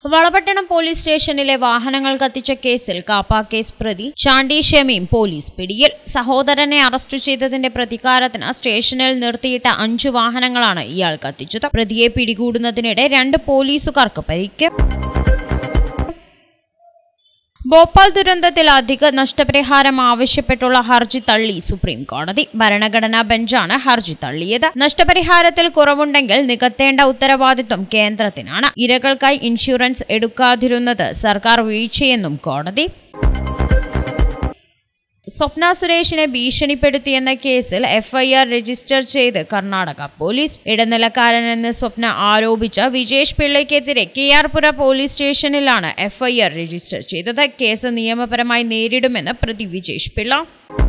Valapattanam police സ്റ്റേഷനിലെ വാഹനങ്ങൾ കത്തിച്ച കേസിൽ കാപ്പ കേസ് പ്രതി ഷാണ്ടി ഷമീം പോലീസ് പിടിയിൽ. സഹോദരനെ അറസ്റ്റ് ചെയ്തതിന്റെ പ്രതികാരത്തിന് സ്റ്റേഷനിൽ നിർത്തിയിട്ട 5 വാഹനങ്ങളാണ് ഇയാൾ കത്തിച്ചത്. പ്രതിയെ പിടികൂടുന്നതിനിടെ 2 പോലീസുകാർക്ക് പരിക്ക്. ഭോപ്പാൽ ദുരന്തത്തിൽ അധിക നഷ്ടപരിഹാരം ആവശ്യപ്പെട്ടുള്ള ഹർജി തള്ളി സുപ്രീം കോടതി. ഭരണഘടനാ ബെഞ്ചാണ് ഹർജി തള്ളിയത്. നഷ്ടപരിഹാരത്തിൽ കുറവുണ്ടെങ്കിൽ നികത്തേണ്ട ഉത്തരവാദിത്വം കേന്ദ്രത്തിനാണ്. ഇരകൾക്കായി ഇൻഷുറൻസ് എടുക്കാതിരുന്നത് സർക്കാർ വീഴ്ചയെന്നും കോടതി. സ്വപ്ന സുരേഷിനെ ഭീഷണിപ്പെടുത്തിയെന്ന കേസിൽ FIR രജിസ്റ്റർ ചെയ്ത് കർണാടക പോലീസ്. ഇടനിലക്കാരനെന്ന് സ്വപ്ന ആരോപിച്ച വിജേഷ് പിള്ളയ്ക്കെതിരെ KR-പുര പോലീസ് സ്റ്റേഷനിലാണ് FIR രജിസ്റ്റർ ചെയ്തത്. കേസ് നിയമപരമായി നേരിടുമെന്ന് പ്രതി വിജേഷ് പിള്ള.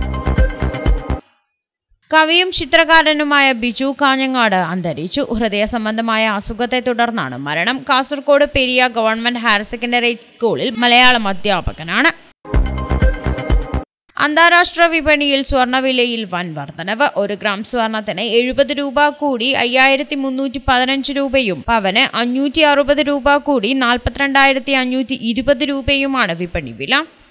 കവിയും ചിത്രകാരനുമായ ബിജു കാഞ്ഞങ്ങാട് അന്തരിച്ചു. ഹൃദയ സംബന്ധമായ അസുഖത്തെ തുടർന്നാണ് മരണം. Kasaragod Periya government higher secondary സ്കൂളിൽ മലയാളം അധ്യാപകനാണ്. അന്താരാഷ്ട്ര വിപണിയിൽ സ്വർണ്ണവിലയിൽ വൻ വർധനവ്. 1 ഗ്രാം സ്വർണത്തിന് 70 രൂപ കൂടി 5315 രൂപയും പവന് 560 രൂപ കൂടി 42,520 രൂപയുമാണ് വിപണി വില.